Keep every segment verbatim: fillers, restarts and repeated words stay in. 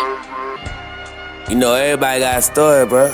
You know, everybody got a story, bro.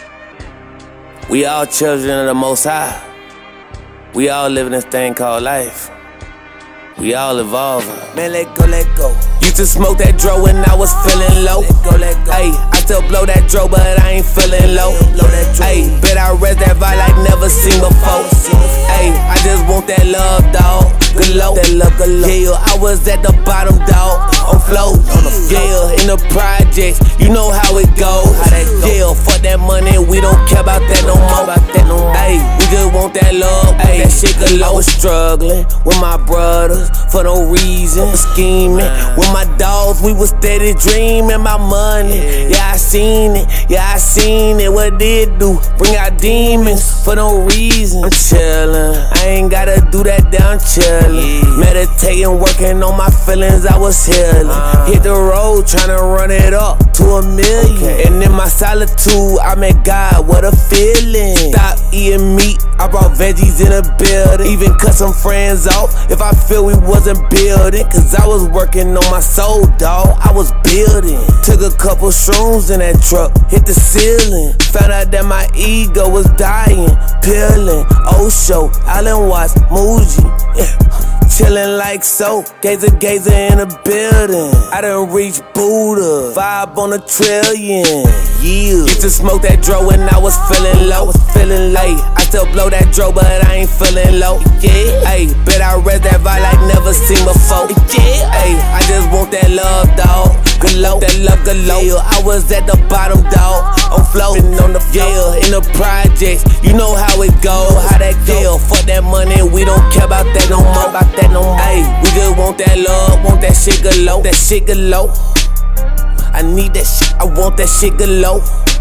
We all children of the Most High. We all living this thing called life. We all evolving. Man, let go, let go. Used to smoke that dro when I was feeling low. Let go, let go. Ayy, I still blow that dro, but I ain't feeling low. Blow that dro. Ayy, bet I rest that vibe like never seen before. Ayy, I just want that love, dawg. Galore. That love, galore. Yeah, I was at the bottom, dawg. On flow. Yeah, in the projects, you know how it goes. How that go. Yeah, fuck that money, we don't care about that no more. About that no more. Ayy, we just want that love, ayy, that shit galore. I was struggling with my brothers for no reason, scheming with my dogs. We was steady dreaming about money. Yeah, I seen it. Yeah, I seen it. What did do? Bring out demons for no reason. I'm chillin'. I ain't gotta do that down chillin'. Meditating, working on my feelings. I was healing. Hit the road, tryna run it up to a million. And in my solitude, I met God. What a feeling. Stop eating meat. I brought veggies in the building. Even cut some friends off if I feel we wasn't building. Cause I was working on my soul, dawg. I was building. Took a couple shrooms in that truck, hit the ceiling. Found out that my ego was dying. Peeling, Osho, Island Watts, Muji. Yeah. Chillin' like so, gazer, gazer in the building. I done reached Buddha, vibe on a trillion. Yeah. Used to smoke that dro when I was feeling low. I was feeling low. I still blow that dro, but I ain't feeling low. Yeah. Ayy, bet I rest that vibe like never seen before. Yeah. Ayy, I just want that love, dawg. Galore, that love galore. Yeah, I was at the bottom, dawg. I'm floating on the floor. Yeah, in the projects, you know how it go. How that go? Fuck that money, we don't care about that no more. About that no more. Ayy, we just want that love, want that shit galore. That shit galore. I need that shit, I want that shit galore.